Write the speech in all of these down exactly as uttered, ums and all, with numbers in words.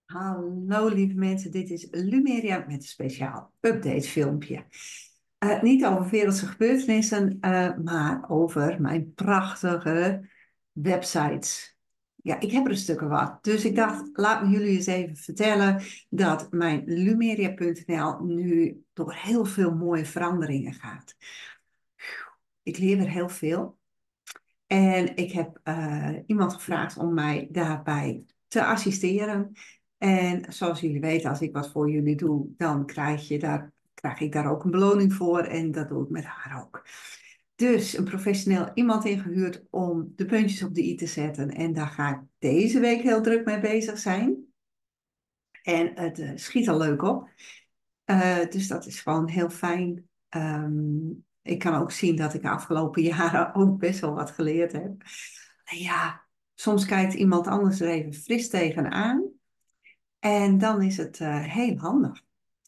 Hallo lieve mensen, dit is Lumeria met een speciaal update filmpje. Eh, niet over wereldse gebeurtenissen, eh, maar over mijn prachtige websites. Ja, ik heb er een stukken wat. Dus ik dacht, laat me jullie eens even vertellen dat mijn lumeria punt n l nu door heel veel mooie veranderingen gaat. Ik leer er heel veel. En ik heb uh, iemand gevraagd om mij daarbij te assisteren. En zoals jullie weten, als ik wat voor jullie doe, dan krijg je daar, krijg ik daar ook een beloning voor. En dat doe ik met haar ook. Dus een professioneel iemand ingehuurd om de puntjes op de i te zetten. En daar ga ik deze week heel druk mee bezig zijn. En het uh, schiet al leuk op. Uh, dus dat is gewoon heel fijn. Um, ik kan ook zien dat ik de afgelopen jaren ook best wel wat geleerd heb. En ja, soms kijkt iemand anders er even fris tegenaan. En dan is het uh, heel handig.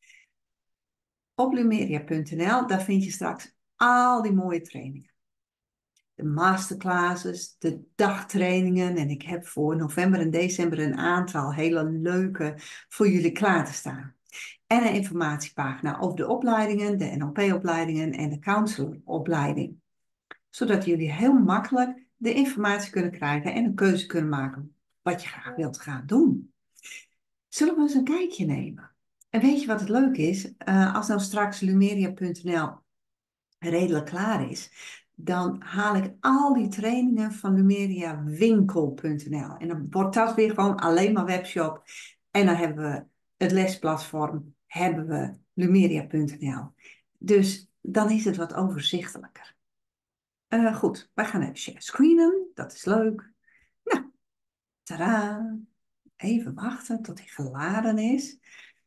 Op lumeria punt n l, daar vind je straks al die mooie trainingen. De masterclasses, de dagtrainingen. En ik heb voor november en december een aantal hele leuke voor jullie klaar te staan. En een informatiepagina over de opleidingen, de N L P-opleidingen en de counseloropleiding. Zodat jullie heel makkelijk de informatie kunnen krijgen en een keuze kunnen maken wat je graag wilt gaan doen. Zullen we eens een kijkje nemen? En weet je wat het leuk is? Uh, als nou straks lumeria punt n l redelijk klaar is, dan haal ik al die trainingen van lumeria winkel punt n l. En dan wordt dat weer gewoon alleen maar webshop. En dan hebben we het lesplatform, hebben we lumeria punt n l. Dus dan is het wat overzichtelijker. Uh, goed, wij gaan even share screenen. Dat is leuk. Nou, tadaa. Even wachten tot hij geladen is.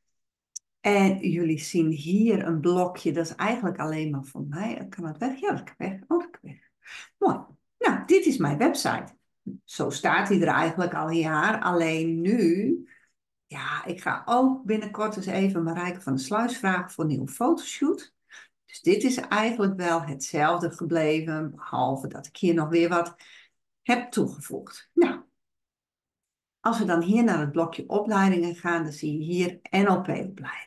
En jullie zien hier een blokje, dat is eigenlijk alleen maar voor mij. Kan het weg? Ja, dat kan weg. Oh, dat kan weg. Mooi. Nou, dit is mijn website. Zo staat hij er eigenlijk al een jaar. Alleen nu, ja, ik ga ook binnenkort eens even Marijke van der Sluis vragen voor een nieuwe fotoshoot. Dus dit is eigenlijk wel hetzelfde gebleven, behalve dat ik hier nog weer wat heb toegevoegd. Nou, als we dan hier naar het blokje opleidingen gaan, dan zie je hier N L P-opleiding.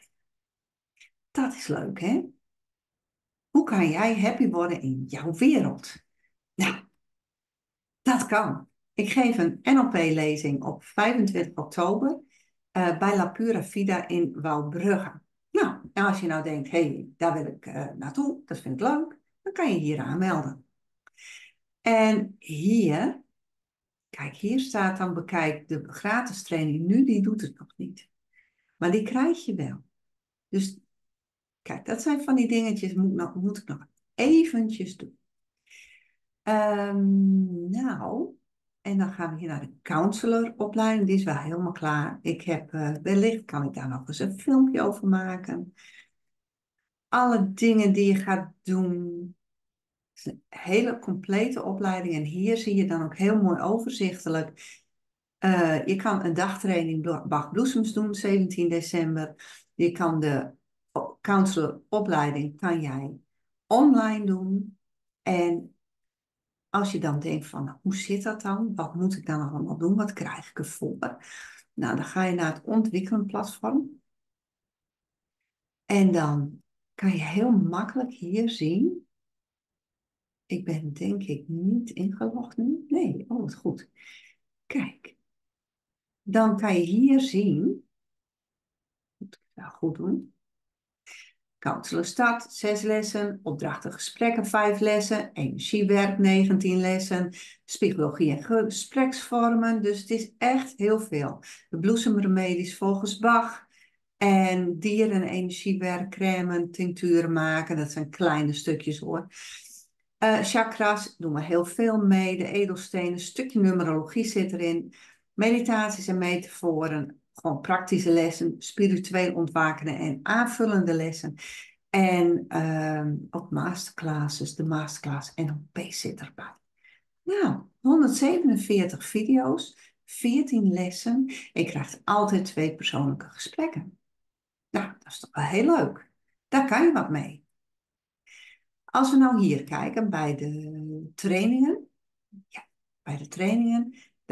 Dat is leuk, hè? Hoe kan jij happy worden in jouw wereld? Nou, dat kan. Ik geef een N L P-lezing op vijfentwintig oktober uh, bij La Pura Vida in Wouwbrugge. Nou, en als je nou denkt, hé, hey, daar wil ik uh, naartoe, dat vind ik leuk, dan kan je hier aanmelden. En hier, kijk, hier staat dan bekijk de gratis training nu, die doet het nog niet. Maar die krijg je wel. Dus kijk, dat zijn van die dingetjes, moet, nog, moet ik nog eventjes doen. Um, nou, en dan gaan we hier naar de counseloropleiding. Die is wel helemaal klaar. Ik heb, uh, wellicht kan ik daar nog eens een filmpje over maken. Alle dingen die je gaat doen. Het is een hele complete opleiding. En hier zie je dan ook heel mooi overzichtelijk. Uh, je kan een dagtraining Bach Bloesems doen, zeventien december. Je kan de counseloropleiding kan jij online doen. En als je dan denkt van, hoe zit dat dan? Wat moet ik dan allemaal doen? Wat krijg ik ervoor? Nou, dan ga je naar het ontwikkelen platform. En dan kan je heel makkelijk hier zien. Ik ben denk ik niet ingelogd nu. Nee, oh wat goed. Kijk. Dan kan je hier zien. Moet ik het nou goed doen? Counselor start, zes lessen. Opdrachten gesprekken, vijf lessen. Energiewerk, negentien lessen. Psychologie en gespreksvormen. Dus het is echt heel veel. De bloesemremedies volgens Bach. En dieren- en energiewerk, crème, tincturen maken. Dat zijn kleine stukjes hoor. Uh, chakras doen we heel veel mee. De edelstenen, een stukje numerologie zit erin. Meditaties en metaforen. Gewoon praktische lessen, spiritueel ontwakende en aanvullende lessen. En um, ook masterclasses, de masterclass N L P zit erbij. Nou, honderdzevenenveertig video's, veertien lessen. En je krijgt altijd twee persoonlijke gesprekken. Nou, dat is toch wel heel leuk. Daar kan je wat mee. Als we nou hier kijken bij de trainingen. Ja, bij de trainingen.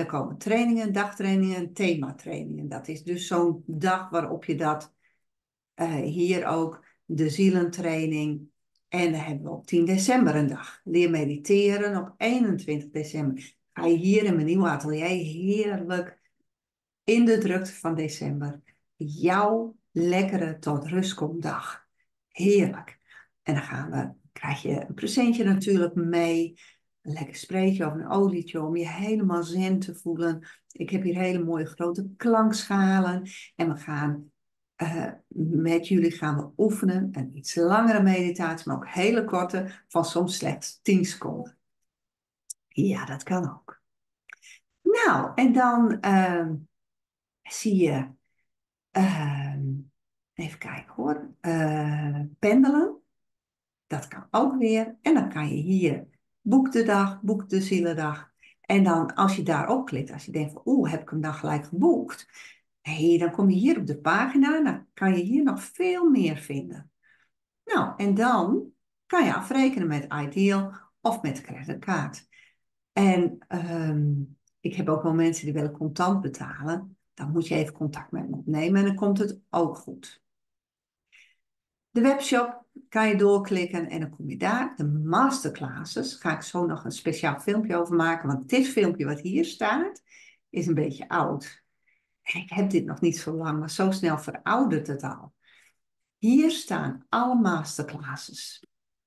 Er komen trainingen, dagtrainingen en thematrainingen. Dat is dus zo'n dag waarop je dat uh, hier ook de zielentraining. En dan hebben we op tien december een dag. Leer mediteren op eenentwintig december. Ga je hier in mijn nieuwe atelier heerlijk in de drukte van december jouw lekkere tot rust komdag. Heerlijk. En dan gaan we, krijg je een presentje natuurlijk mee. Een lekker spreetje of een olietje om je helemaal zen te voelen. Ik heb hier hele mooie grote klankschalen. En we gaan uh, met jullie gaan we oefenen. Een iets langere meditatie, maar ook hele korte, van soms slechts tien seconden. Ja, dat kan ook. Nou, en dan uh, zie je, uh, even kijken hoor, uh, pendelen. Dat kan ook weer. En dan kan je hier, boek de dag, boek de zielendag. En dan als je daarop klikt, als je denkt van, oeh, heb ik hem dan gelijk geboekt? Hey, dan kom je hier op de pagina en dan kan je hier nog veel meer vinden. Nou, en dan kan je afrekenen met Ideal of met creditcard. En um, ik heb ook wel mensen die willen contant betalen. Dan moet je even contact met me opnemen en dan komt het ook goed. De webshop kan je doorklikken en dan kom je daar. De masterclasses, ga ik zo nog een speciaal filmpje over maken. Want dit filmpje wat hier staat, is een beetje oud. En ik heb dit nog niet zo lang, maar zo snel veroudert het al. Hier staan alle masterclasses.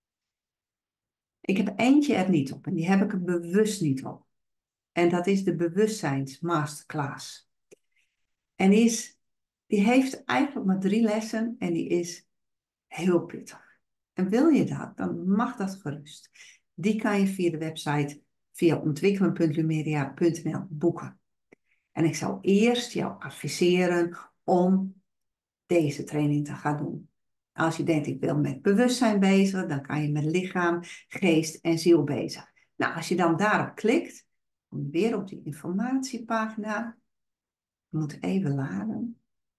Ik heb eentje er niet op en die heb ik er bewust niet op. En dat is de bewustzijnsmasterclass. En die, is, die heeft eigenlijk maar drie lessen en die is heel pittig. En wil je dat, dan mag dat gerust. Die kan je via de website via ontwikkelen punt lumeria punt n l boeken. En ik zou eerst jou adviseren om deze training te gaan doen. Als je denkt, ik wil met bewustzijn bezig, dan kan je met lichaam, geest en ziel bezig. Nou, als je dan daarop klikt, kom je weer op die informatiepagina. Je moet even laden.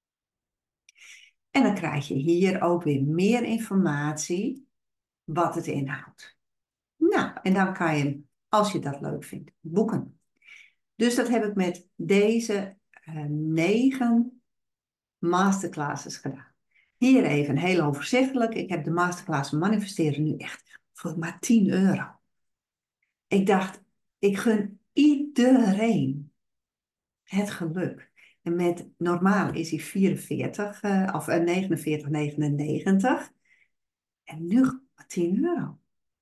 En dan krijg je hier ook weer meer informatie wat het inhoudt. Nou, en dan kan je, als je dat leuk vindt, boeken. Dus dat heb ik met deze uh, negen masterclasses gedaan. Hier even heel overzichtelijk. Ik heb de masterclass manifesteren nu echt voor maar tien euro. Ik dacht, ik gun iedereen het geluk. En met normaal is hij vierenveertig uh, of uh, negenenveertig negenennegentig. En nu maar tien euro.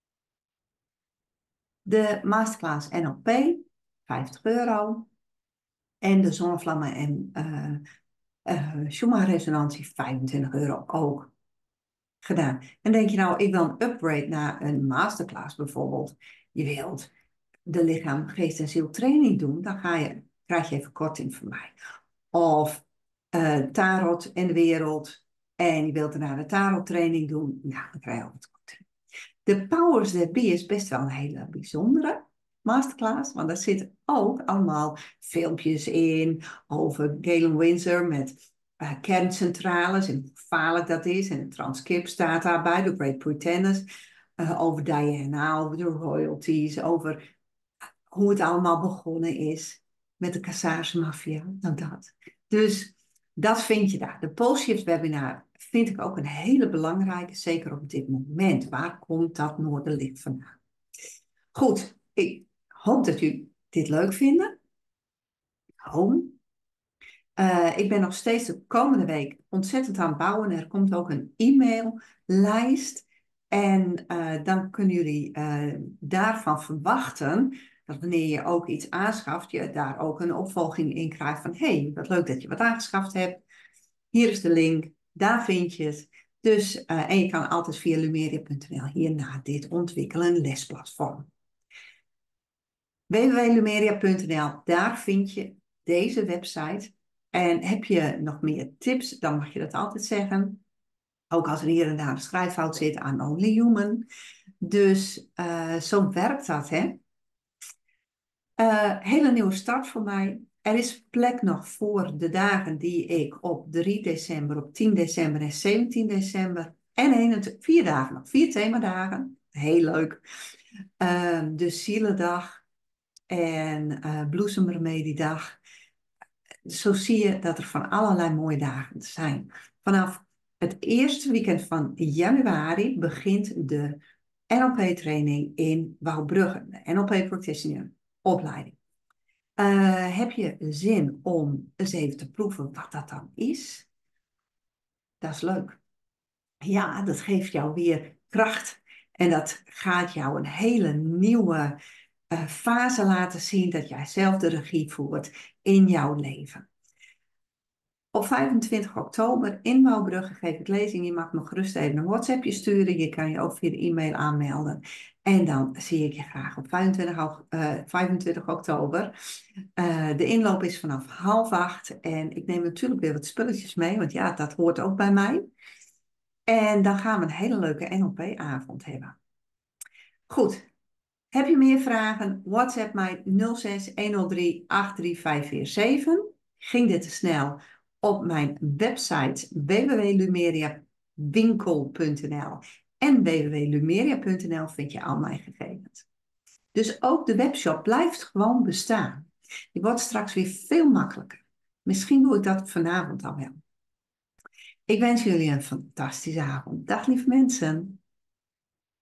De masterclass N L P, vijftig euro. En de zonnevlammen en uh, uh, Schumann-resonantie, vijfentwintig euro ook gedaan. En denk je nou, ik wil een upgrade naar een masterclass bijvoorbeeld. Je wilt de lichaam, geest en ziel training doen, dan ga je, krijg je even korting van mij. Of uh, tarot en de wereld. En je wilt daarna de tarot training doen. Nou, dan krijg je ook wat korting. De Powers That Be is best wel een hele bijzondere masterclass. Want daar zitten ook allemaal filmpjes in over Galen Windsor met uh, kerncentrales en hoe gevaarlijk dat is. En de transcript staat daarbij, de Great Pretenders. Uh, over Diana, over de royalties, over hoe het allemaal begonnen is met de Casares-maffia. Nou dat. Dus dat vind je daar. De Pulse Shift webinar vind ik ook een hele belangrijke, zeker op dit moment. Waar komt dat noorderlicht vandaan? Goed, ik hoop dat jullie dit leuk vinden. Home. Uh, ik ben nog steeds de komende week ontzettend aan het bouwen. Er komt ook een e-maillijst. En uh, dan kunnen jullie uh, daarvan verwachten dat wanneer je ook iets aanschaft, je daar ook een opvolging in krijgt van hey, wat leuk dat je wat aangeschaft hebt. Hier is de link, daar vind je het. Dus, uh, en je kan altijd via lumeria punt n l hierna dit ontwikkelen, lesplatform. w w w punt lumeria punt n l, daar vind je deze website. En heb je nog meer tips, dan mag je dat altijd zeggen. Ook als er hier en daar een schrijffout zit aan Only Human. Dus uh, zo werkt dat, hè. Uh, hele nieuwe start voor mij. Er is plek nog voor de dagen die ik op drie december, op tien december en zeventien december en eenentwintig, vier dagen nog, vier themadagen. Heel leuk. Uh, de Zielendag en uh, bloesemremediedag. Zo zie je dat er van allerlei mooie dagen zijn. Vanaf het eerste weekend van januari begint de N L P-training in Wouwbrugge, de N L P Practitioner opleiding. Uh, heb je zin om eens even te proeven wat dat dan is? Dat is leuk. Ja, dat geeft jou weer kracht en dat gaat jou een hele nieuwe uh, fase laten zien dat jij zelf de regie voert in jouw leven. Op vijfentwintig oktober in Wouwbrugge geef ik lezing. Je mag me gerust even een WhatsAppje sturen. Je kan je ook via de e-mail aanmelden. En dan zie ik je graag op vijfentwintig, uh, vijfentwintig oktober. Uh, de inloop is vanaf half acht. En ik neem natuurlijk weer wat spulletjes mee. Want ja, dat hoort ook bij mij. En dan gaan we een hele leuke N L P-avond hebben. Goed. Heb je meer vragen? WhatsApp mij nul zes honderd drie acht drie vijf vier zeven. Ging dit te snel? Op mijn website w w w punt lumeria winkel punt n l en w w w punt lumeria punt n l vind je al mijn gegevens. Dus ook de webshop blijft gewoon bestaan. Die wordt straks weer veel makkelijker. Misschien doe ik dat vanavond al wel. Ik wens jullie een fantastische avond. Dag lieve mensen.